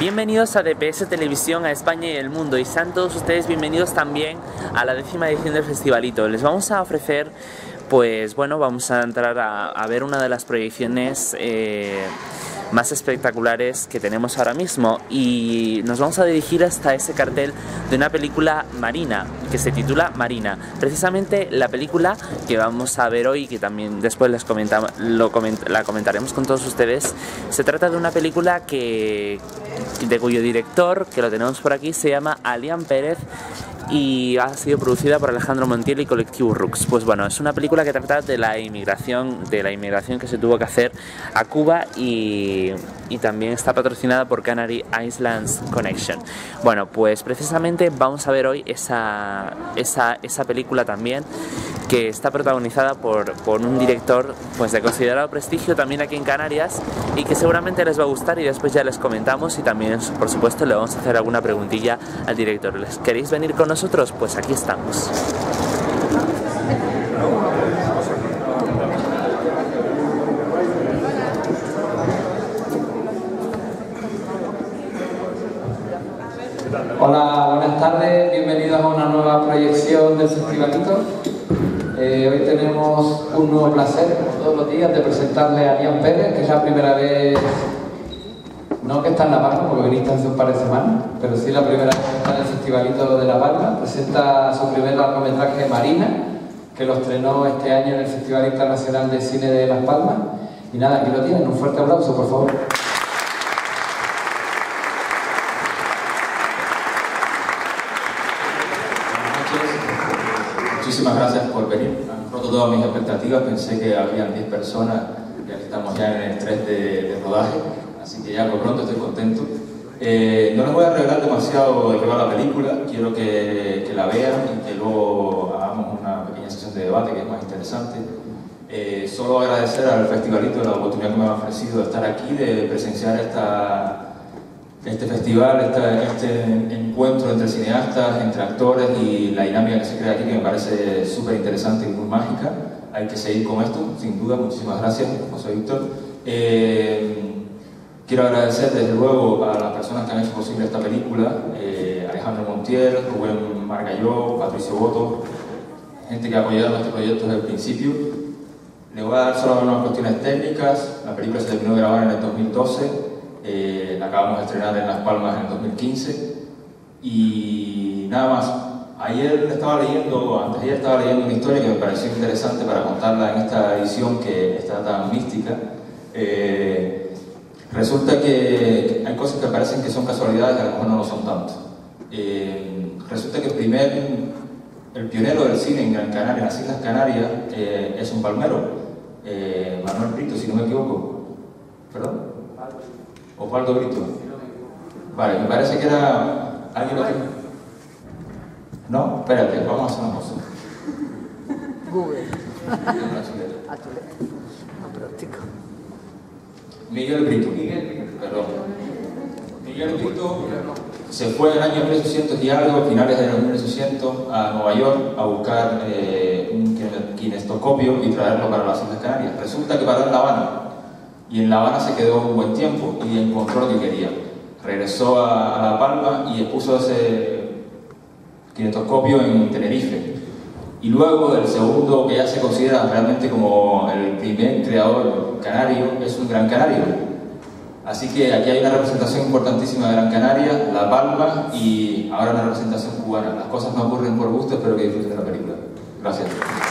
Bienvenidos a DPS Televisión, a España y el mundo, y sean todos ustedes bienvenidos también a la 10ª edición del Festivalito. Les vamos a ofrecer, pues bueno, vamos a entrar a ver una de las proyecciones más espectaculares que tenemos ahora mismo, y nos vamos a dirigir hasta ese cartel de una película marina que se titula Marina. Precisamente la película que vamos a ver hoy, que también después la comentaremos con todos ustedes, se trata de una película de cuyo director, que lo tenemos por aquí, se llama Alian Pérez, y ha sido producida por Alejandro Montiel y Colectivo Rux. Pues bueno, es una película que trata de la inmigración que se tuvo que hacer a Cuba, y también está patrocinada por Canary Islands Connection. Bueno, pues precisamente vamos a ver hoy esa película también, que está protagonizada por un director pues de considerado prestigio también aquí en Canarias, y que seguramente les va a gustar, y después ya les comentamos, y también por supuesto le vamos a hacer alguna preguntilla al director. ¿Les queréis venir con nosotros? Pues aquí estamos. Hola, buenas tardes, bienvenidos a una nueva proyección del Festivalito. Hoy tenemos un nuevo placer, como todos los días, de presentarle a Alian Pérez, que es la primera vez, no que está en La Palma, porque viniste hace un par de semanas, pero sí la primera vez que está en el Festivalito de La Palma. Presenta su primer largometraje, Marina, que lo estrenó este año en el Festival Internacional de Cine de Las Palmas. Y nada, aquí lo tienen, un fuerte aplauso, por favor. Muchísimas gracias por venir. Han roto todas mis expectativas. Pensé que habían 10 personas, ya que estamos ya en el 3 de rodaje, así que ya por pronto estoy contento. No les voy a revelar demasiado de qué va la película. Quiero que la vean y que luego hagamos una pequeña sesión de debate, que es más interesante. Solo agradecer al Festivalito la oportunidad que me ha ofrecido de estar aquí, de presenciar este festival, este encuentro entre cineastas, entre actores, y la dinámica que se crea aquí, que me parece súper interesante y muy mágica. Hay que seguir con esto, sin duda. Muchísimas gracias, José Víctor. Quiero agradecer desde luego a las personas que han hecho posible esta película, Alejandro Montiel, Rubén Margalló, Patricio Boto, gente que ha apoyado este proyecto desde el principio. Le voy a dar solo unas cuestiones técnicas. La película se terminó de grabar en el 2012. La acabamos de estrenar en Las Palmas en el 2015, y nada más. Antes de ayer estaba leyendo una historia que me pareció interesante para contarla en esta edición que está tan mística. Resulta que hay cosas que parecen que son casualidades, que a lo mejor no lo son tanto. Resulta que el pionero del cine en Gran Canaria, en las Islas Canarias, es un palmero, Manuel Brito, si no me equivoco. ¿Perdón? Osvaldo Brito. Vale, me parece que era alguien lo que... No, espérate, vamos a hacer una cosa. Google. Miguel Brito. Perdón. Miguel Brito se fue en el año 1800 y algo, finales de los 1800, a Nueva York a buscar un kinestoscopio y traerlo para las Islas Canarias. Resulta que paró en La Habana. Y en La Habana se quedó un buen tiempo y encontró lo que quería. Regresó a La Palma y expuso ese kinetoscopio en Tenerife. Y luego el segundo, que ya se considera realmente como el primer creador canario, es un Gran Canario. Así que aquí hay una representación importantísima de Gran Canaria, La Palma, y ahora una representación cubana. Las cosas no ocurren por gusto, espero que disfruten de la película. Gracias.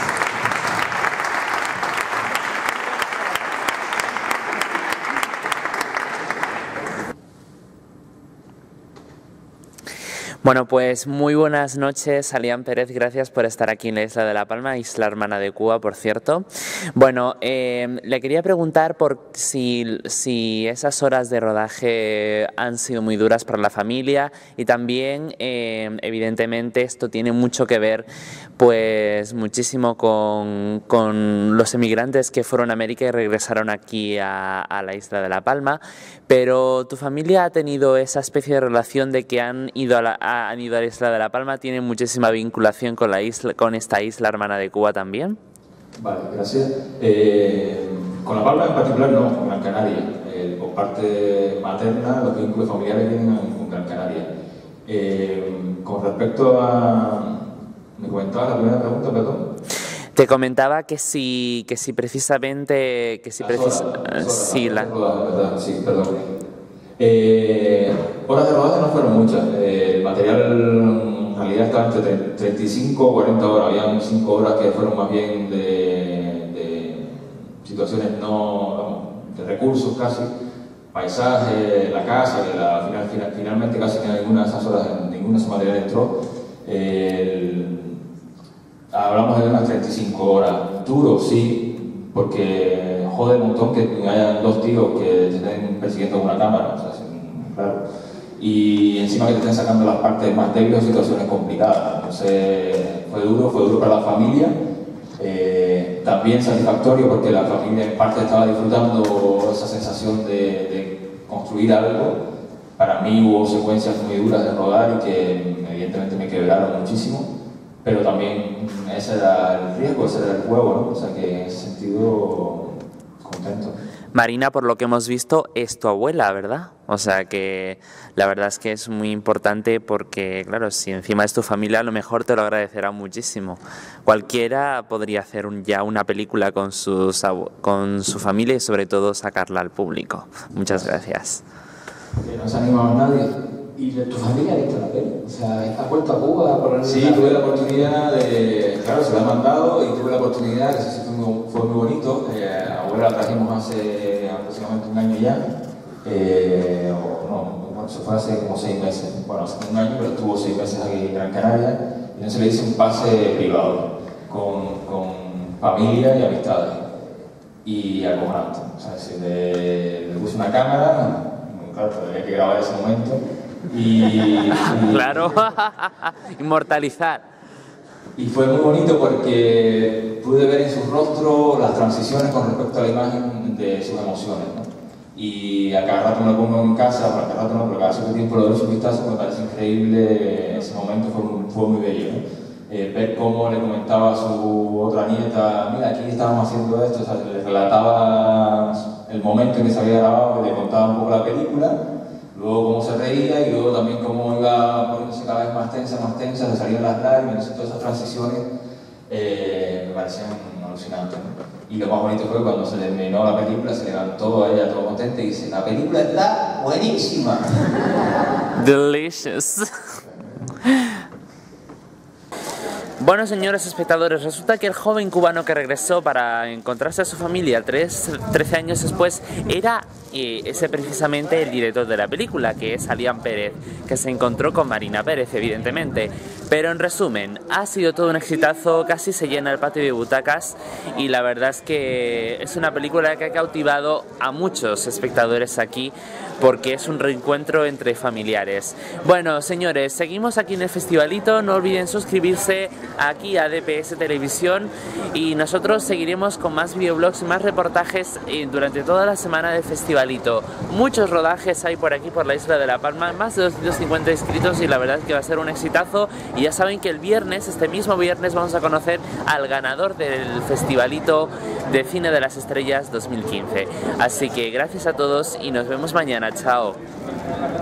Bueno, pues muy buenas noches, Alian Pérez, gracias por estar aquí en la isla de La Palma, isla hermana de Cuba, por cierto. Bueno, le quería preguntar por si esas horas de rodaje han sido muy duras para la familia, y también, evidentemente, esto tiene mucho que ver, pues muchísimo con los emigrantes que fueron a América y regresaron aquí a la isla de La Palma, pero ¿tu familia ha tenido esa especie de relación de que han ido a la isla de La Palma? ¿Tienen muchísima vinculación con esta isla hermana de Cuba también? Vale, gracias. Con La Palma en particular no, con Gran Canaria. por parte materna los vínculos familiares vienen con Gran Canaria. Con respecto a... ¿Me comentabas la primera pregunta, perdón? Te comentaba que si precisamente... Sí, Sí, perdón. Horas de rodaje no fueron muchas. El material en realidad estaba entre 35 o 40 horas. Habían 5 horas que fueron más bien de situaciones de recursos casi, paisaje, la casa, que finalmente casi ninguna de esas horas, ninguna de esos materiales entró. Hablamos de unas 35 horas. Duro, sí, porque jode un montón que hayan 2 tíos que te estén persiguiendo con una cámara, o sea, claro. Y encima que te estén sacando las partes más débiles o situaciones complicadas. Entonces fue duro para la familia. También satisfactorio porque la familia en parte estaba disfrutando esa sensación de construir algo. Para mí hubo secuencias muy duras de rodar y que evidentemente me quebraron muchísimo, pero también ese era el riesgo, ese era el juego, ¿no? O sea que en ese sentido contento. Marina, por lo que hemos visto, es tu abuela, ¿verdad? O sea que la verdad es que es muy importante porque, claro, si encima es tu familia, a lo mejor te lo agradecerá muchísimo. Cualquiera podría hacer ya una película con su familia y sobre todo sacarla al público. Muchas gracias. Que no se ha animado nadie. ¿Y de tu familia ha visto la peli? O sea, ¿has vuelto a Cuba a poner? Sí, tuve la oportunidad de... Claro, se la han mandado y tuve la oportunidad, que sí fue muy bonito. Abuela la trajimos hace aproximadamente un año ya. Se fue hace como 6 meses. Bueno, hace un año, pero estuvo 6 meses aquí en Gran Canaria. Y entonces le hice un pase privado con familia y amistades. Y acojonante. O sea, le puse una cámara, claro, todavía que grabar ese momento. Claro, inmortalizar. Y fue muy bonito porque pude ver en su rostro las transiciones con respecto a la imagen de sus emociones, ¿no? Y a cada rato me lo pongo en casa, bueno, a cada rato no, pero cada cierto tiempo lo doy un vistazo, me parece increíble. Ese momento fue muy bello, ¿no? Ver cómo le comentaba a su otra nieta, mira, aquí estábamos haciendo esto, o sea, le relataba el momento en que se había grabado, le contaba un poco la película. Luego cómo se reía y luego también cómo iba poniéndose cada vez más tensa, le salían las lágrimas, todas esas transiciones me parecían alucinantes, ¿no? Y lo más bonito fue cuando se terminó la película, se levantó ella todo contenta y dice, la película está buenísima. Delicious. Bueno, señores espectadores, resulta que el joven cubano que regresó para encontrarse a su familia 13 años después era ese precisamente el director de la película, que es Alian Pérez, que se encontró con Marina Pérez, evidentemente. Pero en resumen, ha sido todo un exitazo, casi se llena el patio de butacas y la verdad es que es una película que ha cautivado a muchos espectadores aquí porque es un reencuentro entre familiares. Bueno, señores, seguimos aquí en el Festivalito, no olviden suscribirse aquí a DPS Televisión y nosotros seguiremos con más videoblogs y más reportajes durante toda la semana del Festivalito. Muchos rodajes hay por aquí, por la isla de La Palma, más de 250 inscritos y la verdad es que va a ser un exitazo. Y ya saben que el viernes, este mismo viernes, vamos a conocer al ganador del Festivalito de Cine de las Estrellas 2015. Así que gracias a todos y nos vemos mañana. Chao.